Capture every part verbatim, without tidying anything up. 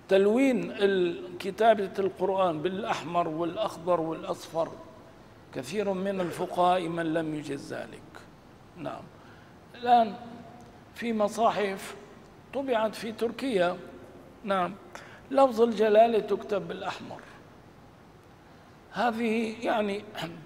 تلوين كتابة القرآن بالأحمر والأخضر والأصفر كثير من الفقهاء من لم يجز ذلك. نعم. الآن في مصاحف طبعت في تركيا، نعم، لفظ الجلالة تكتب بالأحمر. هذه يعني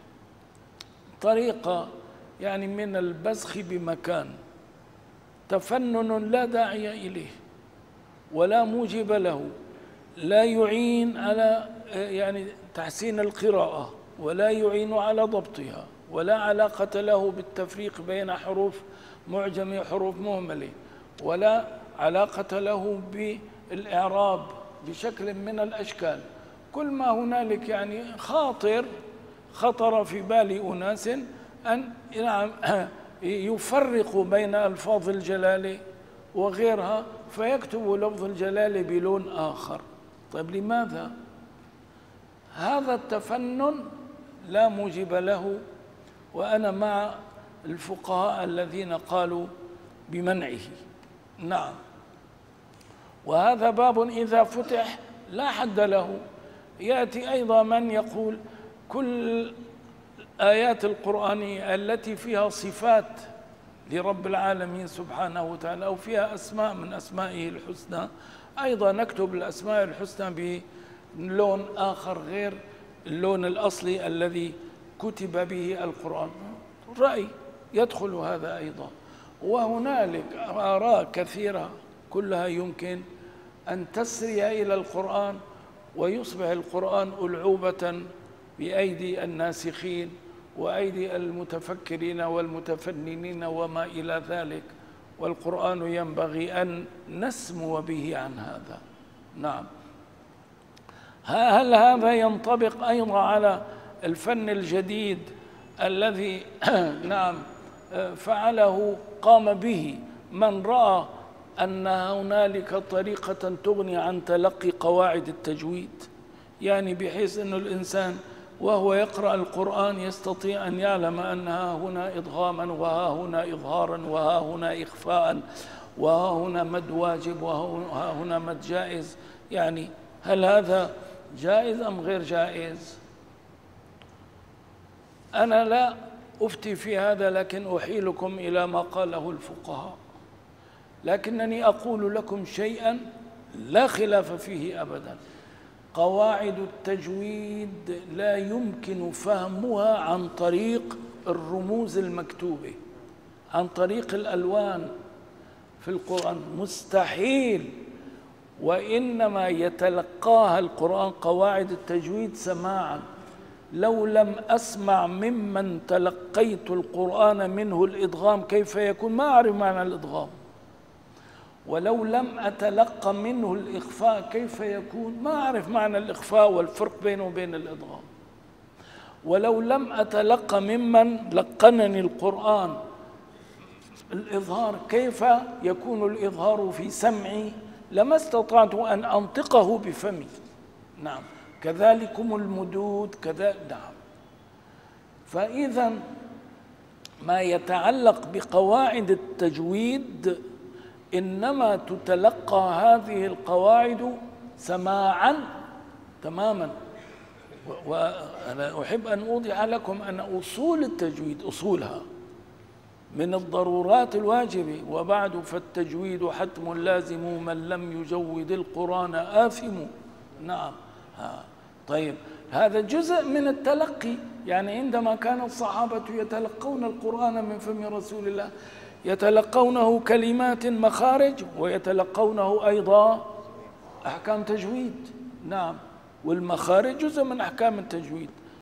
طريقة يعني من البزخ بمكان، تفنن لا داعي إليه ولا موجب له، لا يعين على يعني تحسين القراءة ولا يعين على ضبطها، ولا علاقة له بالتفريق بين حروف معجمة وحروف مهملة، ولا علاقة له بالإعراب بشكل من الأشكال. كل ما هنالك يعني خاطر خطر في بال أناس أن يفرقوا بين ألفاظ الجلالة وغيرها فيكتبوا لفظ الجلالة بلون آخر. طيب لماذا؟ هذا التفنن لا موجب له، وأنا مع الفقهاء الذين قالوا بمنعه. نعم. وهذا باب إذا فتح لا حد له. يأتي أيضا من يقول كل آيات القرآنية التي فيها صفات لرب العالمين سبحانه وتعالى أو فيها أسماء من أسمائه الحسنى أيضا نكتب الأسماء الحسنى بلون آخر غير اللون الأصلي الذي كتب به القرآن. رأي يدخل هذا أيضا. وهنالك آراء كثيرة كلها يمكن أن تسري إلى القرآن ويصبح القرآن ألعوبة بأيدي الناسخين وأيدي المتفكرين والمتفننين وما إلى ذلك، والقرآن ينبغي أن نسمو به عن هذا. نعم. هل هذا ينطبق أيضا على الفن الجديد الذي نعم فعله قام به من رأى أن هنالك طريقة تغني عن تلقي قواعد التجويد، يعني بحيث أن الإنسان وهو يقرأ القرآن يستطيع أن يعلم أن ها هنا إدغاما وها هنا إظهارا وها هنا إخفاء وها هنا مد واجب وها هنا مد جائز. يعني هل هذا جائز أم غير جائز؟ أنا لا أفتي في هذا، لكن أحيلكم إلى ما قاله الفقهاء. لكنني أقول لكم شيئا لا خلاف فيه أبدا: قواعد التجويد لا يمكن فهمها عن طريق الرموز المكتوبة، عن طريق الألوان في القرآن، مستحيل. وإنما يتلقاها القرآن قواعد التجويد سماعا. لو لم أسمع ممن تلقيت القرآن منه الإدغام كيف يكون، ما أعرف معنى الإدغام. ولو لم أتلقى منه الإخفاء كيف يكون، ما أعرف معنى الإخفاء والفرق بينه وبين الإدغام. ولو لم أتلقى ممن لقنني القرآن الإظهار كيف يكون الإظهار في سمعي، لما استطعت أن أنطقه بفمي. نعم. كذلكم المدود كذا. نعم. فإذا ما يتعلق بقواعد التجويد إنما تتلقى هذه القواعد سماعا تماما. وأنا أحب أن أوضح لكم أن أصول التجويد أصولها من الضرورات الواجبة، وبعد فالتجويد حتم لازم من لم يجود القرآن آثم. نعم. ها. طيب هذا جزء من التلقي. يعني عندما كان الصحابة يتلقون القرآن من فم رسول الله يتلقونه كلمات مخارج ويتلقونه أيضا أحكام تجويد. نعم. والمخارج جزء من أحكام التجويد.